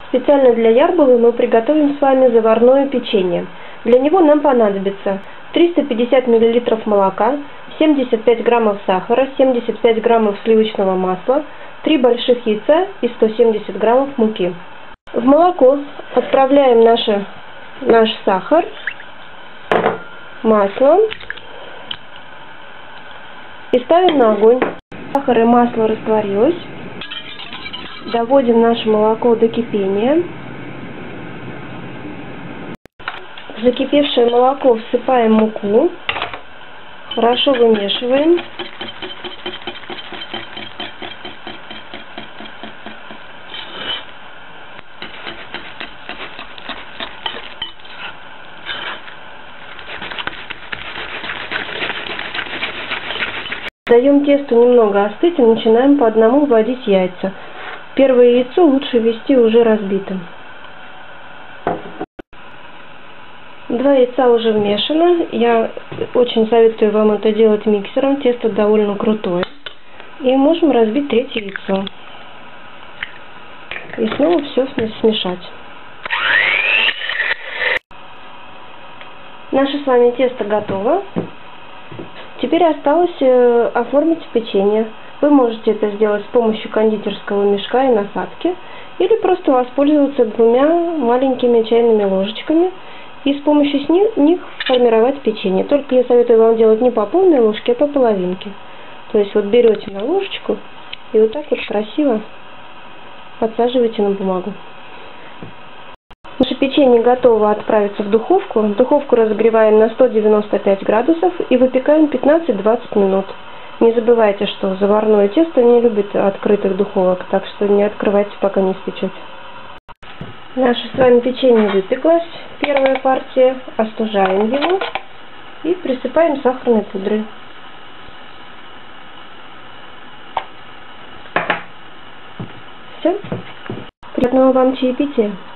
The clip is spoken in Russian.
Специально для ярболы мы приготовим с вами заварное печенье. Для него нам понадобится 350 мл молока, 75 граммов сахара, 75 граммов сливочного масла, 3 больших яйца и 170 граммов муки. В молоко отправляем наш сахар, масло и ставим на огонь. Сахар и масло растворилось. Доводим наше молоко до кипения. В закипевшее молоко всыпаем муку. Хорошо вымешиваем. Даем тесту немного остыть и начинаем по одному вводить яйца. Первое яйцо лучше ввести уже разбитым. 2 яйца уже вмешано. Я очень советую вам это делать миксером. Тесто довольно крутое. И можем разбить третье яйцо. И снова все смешать. Наше с вами тесто готово. Теперь осталось оформить печенье. Вы можете это сделать с помощью кондитерского мешка и насадки, или просто воспользоваться 2 маленькими чайными ложечками и с помощью них формировать печенье. Только я советую вам делать не по полной ложке, а по половинке. То есть вот берете на ложечку и вот так вот красиво подсаживаете на бумагу. Наше печенье готово отправиться в духовку. Духовку разогреваем на 195 градусов и выпекаем 15-20 минут. Не забывайте, что заварное тесто не любит открытых духовок, так что не открывайте, пока не испечете. Наше с вами печенье выпеклось, первая партия. Остужаем его и присыпаем сахарной пудрой. Все. Приятного вам чаепития.